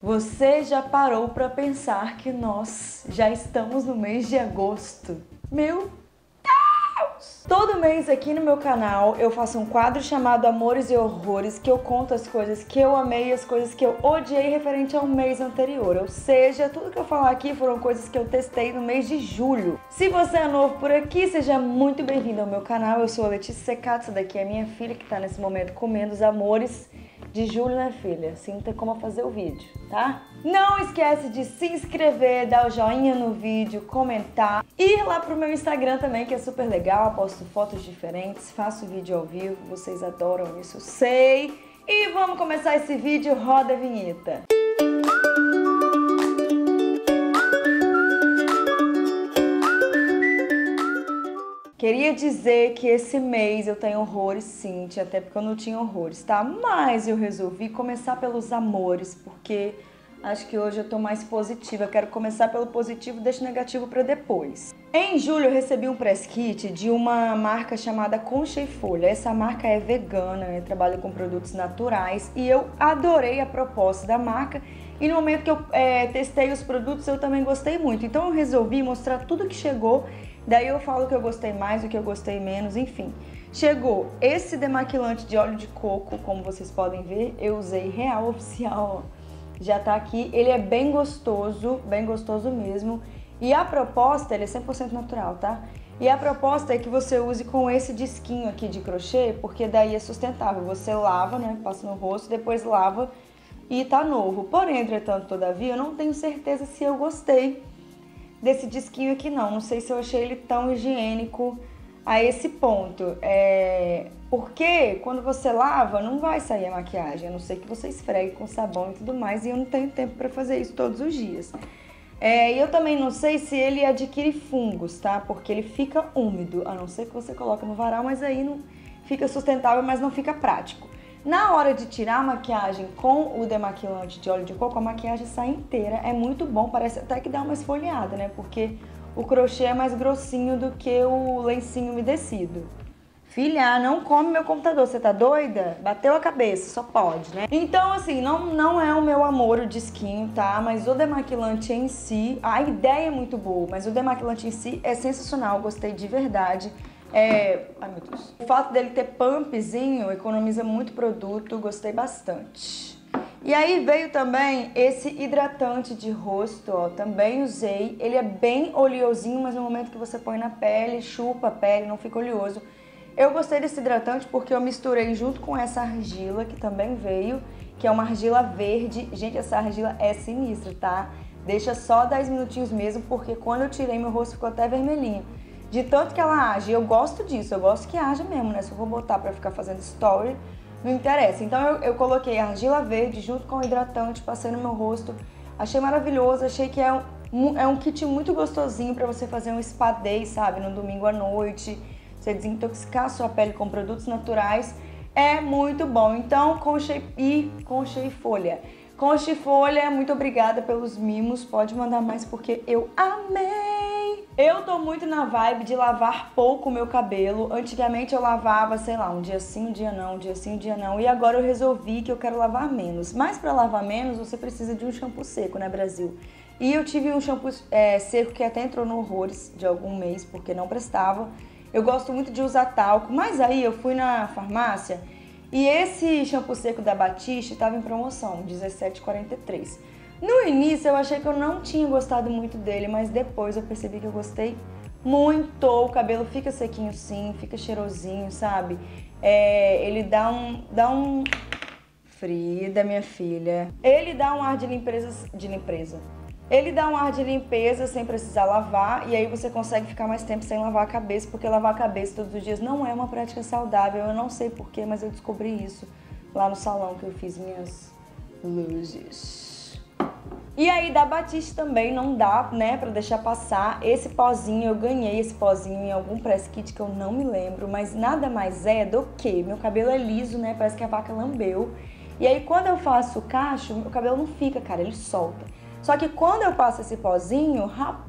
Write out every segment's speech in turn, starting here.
Você já parou para pensar que nós já estamos no mês de agosto? Meu Deus! Todo mês aqui no meu canal eu faço um quadro chamado Amores e Horrores, que eu conto as coisas que eu amei e as coisas que eu odiei referente ao mês anterior. Ou seja, tudo que eu falar aqui foram coisas que eu testei no mês de julho. Se você é novo por aqui, seja muito bem-vindo ao meu canal. Eu sou a Letícia Secato, essa daqui é minha filha que tá nesse momento comendo os amores de julho, né, filha? Assim não tem como fazer o vídeo, tá? Não esquece de se inscrever, dar o joinha no vídeo, comentar. Ir lá pro meu Instagram também, que é super legal. Posto fotos diferentes, faço vídeo ao vivo. Vocês adoram isso, eu sei. E vamos começar esse vídeo. Roda a vinheta. Queria dizer que esse mês eu tenho horrores, sim, até porque eu não tinha horrores, tá? Mas eu resolvi começar pelos amores, porque acho que hoje eu tô mais positiva. Eu quero começar pelo positivo e deixo o negativo pra depois. Em julho eu recebi um press kit de uma marca chamada Concha e Folha. Essa marca é vegana, né? Trabalha com produtos naturais e eu adorei a proposta da marca. E no momento que eu testei os produtos eu também gostei muito. Então eu resolvi mostrar tudo que chegou. Daí eu falo o que eu gostei mais, o que eu gostei menos, enfim. Chegou esse demaquilante de óleo de coco, como vocês podem ver, eu usei real oficial, ó. Já tá aqui, ele é bem gostoso mesmo. E a proposta, ele é 100% natural, tá? E a proposta é que você use com esse disquinho aqui de crochê, porque daí é sustentável. Você lava, né, passa no rosto, depois lava e tá novo. Porém, entretanto, todavia, eu não tenho certeza se eu gostei desse disquinho aqui não sei se eu achei ele tão higiênico a esse ponto, porque quando você lava não vai sair a maquiagem, a não ser que você esfregue com sabão e tudo mais, e eu não tenho tempo para fazer isso todos os dias. E eu também não sei se ele adquire fungos, tá? Porque ele fica úmido, a não ser que você coloque no varal, mas aí não fica sustentável, mas não fica prático. Na hora de tirar a maquiagem com o demaquilante de óleo de coco, a maquiagem sai inteira. É muito bom, parece até que dá uma esfoliada, né? Porque o crochê é mais grossinho do que o lencinho umedecido. Filha, não come meu computador, você tá doida? Bateu a cabeça, só pode, né? Então, assim, não é o meu amor o disquinho, tá? Mas o demaquilante em si, a ideia é muito boa, mas o demaquilante em si é sensacional, gostei de verdade. Ai meu Deus. O fato dele ter pumpzinho economiza muito produto, gostei bastante. E aí veio também esse hidratante de rosto, ó, também usei. Ele é bem oleosinho, mas no momento que você põe na pele, chupa a pele, não fica oleoso. Eu gostei desse hidratante porque eu misturei junto com essa argila que também veio, que é uma argila verde. Gente, essa argila é sinistra, tá? Deixa só 10 minutinhos mesmo, porque quando eu tirei meu rosto ficou até vermelhinho. De tanto que ela age, eu gosto disso, eu gosto que haja mesmo, né? Se eu vou botar pra ficar fazendo story, não interessa. Então eu coloquei a argila verde junto com o hidratante, passei no meu rosto. Achei maravilhoso, achei que é um kit muito gostosinho pra você fazer um spa day, sabe? No domingo à noite, você desintoxicar a sua pele com produtos naturais. É muito bom. Então, Concha e Folha. Concha e Folha, muito obrigada pelos mimos. Pode mandar mais porque eu amei! Eu tô muito na vibe de lavar pouco o meu cabelo. Antigamente eu lavava, sei lá, um dia sim, um dia não, um dia sim, um dia não. E agora eu resolvi que eu quero lavar menos. Mas pra lavar menos, você precisa de um shampoo seco, né, Brasil? E eu tive um shampoo seco que até entrou no Horrores de algum mês, porque não prestava. Eu gosto muito de usar talco, mas aí eu fui na farmácia e esse shampoo seco da Batiste estava em promoção, R$17,43. No início eu achei que eu não tinha gostado muito dele, mas depois eu percebi que eu gostei muito. O cabelo fica sequinho sim, fica cheirosinho, sabe? Ele dá um... Frida, minha filha. Ele dá um ar de limpeza. Ele dá um ar de limpeza sem precisar lavar e aí você consegue ficar mais tempo sem lavar a cabeça, porque lavar a cabeça todos os dias não é uma prática saudável. Eu não sei porquê, mas eu descobri isso lá no salão que eu fiz minhas luzes. E aí da Batiste também não dá, né, pra deixar passar. Esse pozinho, eu ganhei esse pozinho em algum press kit que eu não me lembro, mas nada mais é do que meu cabelo é liso, né, parece que a vaca lambeu. E aí quando eu faço o cacho, meu cabelo não fica, cara, ele solta. Só que quando eu passo esse pozinho,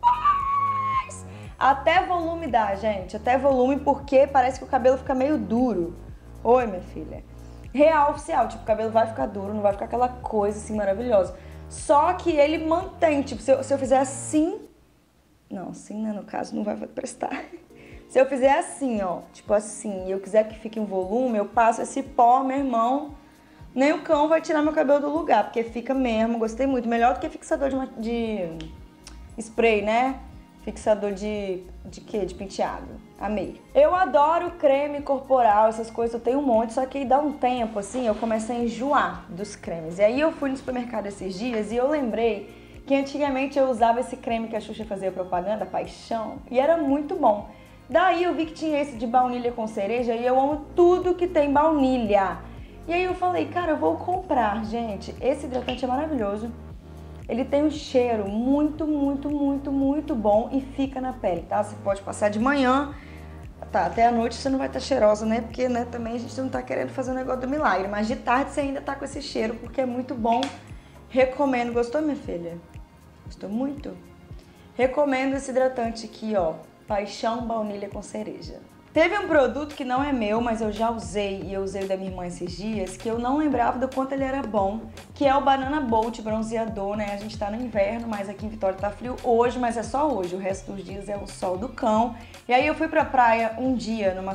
rapaz, até volume dá, gente, até volume, porque parece que o cabelo fica meio duro. Oi, minha filha. Real oficial, tipo, o cabelo vai ficar duro, não vai ficar aquela coisa assim maravilhosa. Só que ele mantém, tipo, se eu fizer assim... Não, assim, né, no caso, não vai prestar. Se eu fizer assim, ó, tipo assim, e eu quiser que fique um volume, eu passo esse pó, meu irmão, nem o cão vai tirar meu cabelo do lugar, porque fica mesmo, gostei muito. Melhor do que fixador de spray, né? Fixador de quê? De penteado. Amei. Eu adoro creme corporal, essas coisas, eu tenho um monte, só que aí dá um tempo, assim, eu comecei a enjoar dos cremes. E aí eu fui no supermercado esses dias e eu lembrei que antigamente eu usava esse creme que a Xuxa fazia propaganda, Paixão, e era muito bom. Daí eu vi que tinha esse de baunilha com cereja e eu amo tudo que tem baunilha. E aí eu falei, cara, eu vou comprar, gente. Esse hidratante é maravilhoso. Ele tem um cheiro muito, muito, muito, muito bom e fica na pele, tá? Você pode passar de manhã, tá? Até a noite você não vai estar cheirosa, né? Porque, né, também a gente não tá querendo fazer um negócio do milagre. Mas de tarde você ainda tá com esse cheiro, porque é muito bom. Recomendo. Gostou, minha filha? Gostou muito? Recomendo esse hidratante aqui, ó. Paixão baunilha com cereja. Teve um produto que não é meu, mas eu já usei, e eu usei o da minha irmã esses dias, que eu não lembrava do quanto ele era bom, que é o Banana Bolt bronzeador, né? A gente tá no inverno, mas aqui em Vitória tá frio hoje, mas é só hoje, o resto dos dias é o sol do cão. E aí eu fui pra praia um dia, numa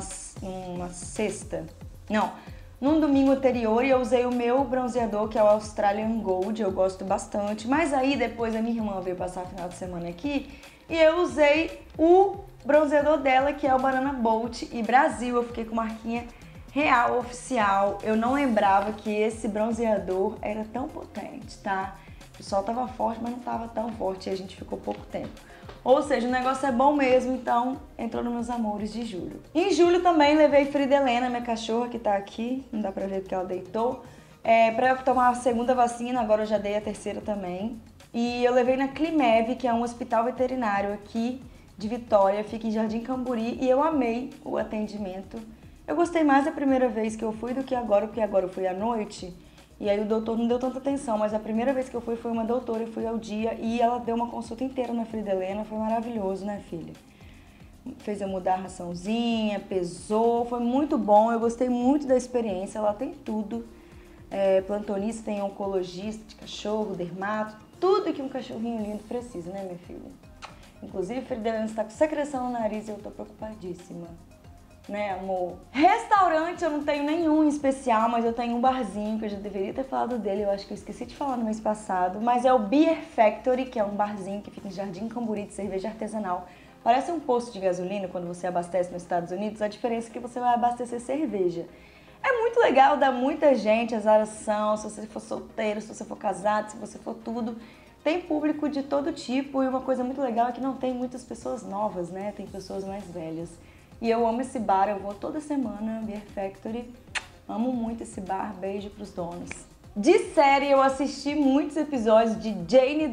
sexta, não, num domingo anterior, e eu usei o meu bronzeador, que é o Australian Gold, eu gosto bastante, mas aí depois a minha irmã veio passar o final de semana aqui, e eu usei o bronzeador dela, que é o Banana Bolt, e Brasil, eu fiquei com marquinha real, oficial. Eu não lembrava que esse bronzeador era tão potente, tá? O sol tava forte, mas não tava tão forte, e a gente ficou pouco tempo. Ou seja, o negócio é bom mesmo, então entrou nos meus amores de julho. Em julho também levei Frida Helena, minha cachorra, que tá aqui, não dá pra ver porque ela deitou, pra eu tomar a segunda vacina, agora eu já dei a terceira também. E eu levei na Climev, que é um hospital veterinário aqui de Vitória, fica em Jardim Camburi, e eu amei o atendimento. Eu gostei mais da primeira vez que eu fui do que agora, porque agora eu fui à noite, e aí o doutor não deu tanta atenção, mas a primeira vez que eu fui foi uma doutora, eu fui ao dia, e ela deu uma consulta inteira na Frida Helena, foi maravilhoso, né, filha? Fez eu mudar a raçãozinha, pesou, foi muito bom, eu gostei muito da experiência, ela tem tudo. Plantonista, tem oncologista de cachorro, dermato, tudo que um cachorrinho lindo precisa, né, minha filha? Inclusive, a Frida Helena está com secreção no nariz e eu tô preocupadíssima. Né, amor? Restaurante eu não tenho nenhum em especial, mas eu tenho um barzinho que eu já deveria ter falado dele, eu acho que eu esqueci de falar no mês passado, mas é o Beer Factory, que é um barzinho que fica em Jardim Camburi de cerveja artesanal. Parece um posto de gasolina quando você abastece nos Estados Unidos, a diferença é que você vai abastecer cerveja. É muito legal, dá muita gente, azaração, se você for solteiro, se você for casado, se você for tudo. Tem público de todo tipo e uma coisa muito legal é que não tem muitas pessoas novas, né? Tem pessoas mais velhas. E eu amo esse bar, eu vou toda semana, Beer Factory. Amo muito esse bar, beijo pros donos. De série, eu assisti muitos episódios de Jane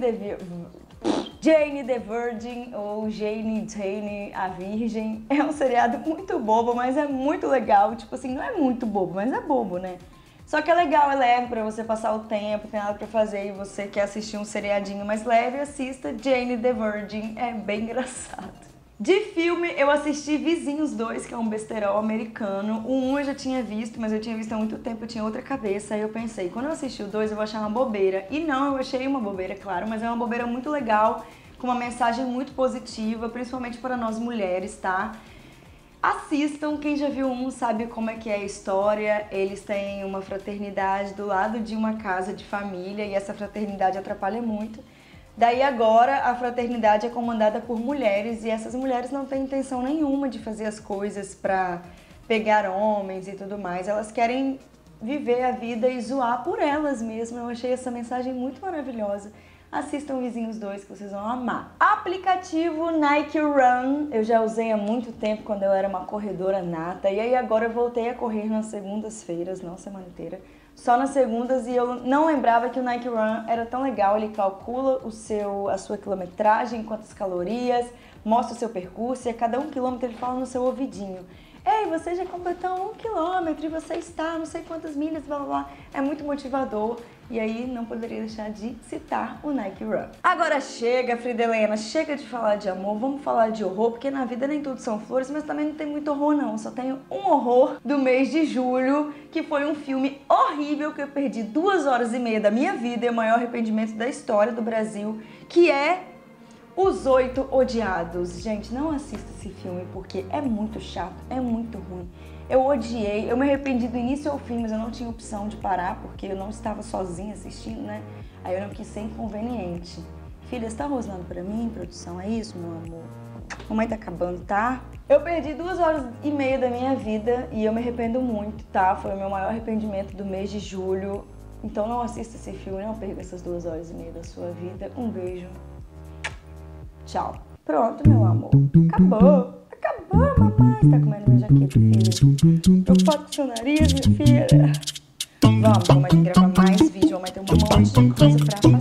the Virgin ou Jane a Virgem. É um seriado muito bobo, mas é muito legal. Tipo assim, não é muito bobo, mas é bobo, né? Só que é legal, é leve pra você passar o tempo, tem nada pra fazer e você quer assistir um seriadinho mais leve, assista Jane the Virgin, é bem engraçado. De filme, eu assisti Vizinhos 2, que é um besterol americano. O 1 eu já tinha visto, mas eu tinha visto há muito tempo, eu tinha outra cabeça. Aí eu pensei, quando eu assisti o 2 eu vou achar uma bobeira. E não, eu achei uma bobeira, claro, mas é uma bobeira muito legal, com uma mensagem muito positiva, principalmente para nós mulheres, tá? Assistam, quem já viu um sabe como é que é a história. Eles têm uma fraternidade do lado de uma casa de família e essa fraternidade atrapalha muito. Daí agora a fraternidade é comandada por mulheres e essas mulheres não têm intenção nenhuma de fazer as coisas pra pegar homens e tudo mais. Elas querem viver a vida e zoar por elas mesmas. Eu achei essa mensagem muito maravilhosa. Assistam Vizinhos 2 que vocês vão amar. Aplicativo Nike Run, eu já usei há muito tempo quando eu era uma corredora nata. E aí agora eu voltei a correr nas segundas-feiras, não semana inteira. Só nas segundas e eu não lembrava que o Nike Run era tão legal. Ele calcula a sua quilometragem, quantas calorias, mostra o seu percurso e a cada 1 quilômetro ele fala no seu ouvidinho. Ei, você já completou 1 quilômetro e você está não sei quantas milhas, blá blá blá. É muito motivador. E aí não poderia deixar de citar o Nike Run. Agora chega, Fridelena, chega de falar de amor, vamos falar de horror, porque na vida nem tudo são flores, mas também não tem muito horror não. Só tenho um horror do mês de julho, que foi um filme horrível que eu perdi 2 horas e meia da minha vida e o maior arrependimento da história do Brasil, que é Os Oito Odiados. Gente, não assista esse filme porque é muito chato, é muito ruim. Eu odiei, eu me arrependi do início ao fim, mas eu não tinha opção de parar porque eu não estava sozinha assistindo, né? Aí eu não quis ser inconveniente. Filha, você tá rosnando pra mim, produção? É isso, meu amor? Mamãe tá acabando, tá? Eu perdi 2 horas e meia da minha vida e eu me arrependo muito, tá? Foi o meu maior arrependimento do mês de julho. Então não assista esse filme, não perca essas 2 horas e meia da sua vida. Um beijo. Tchau. Pronto, meu amor. Acabou. Acabou, mamãe. Você tá comendo minha jaqueta, filha? Preocupado com seu nariz, minha filha? Vamos, mamãe tem que gravar mais vídeo. Mamãe tem um monte de coisa pra fazer.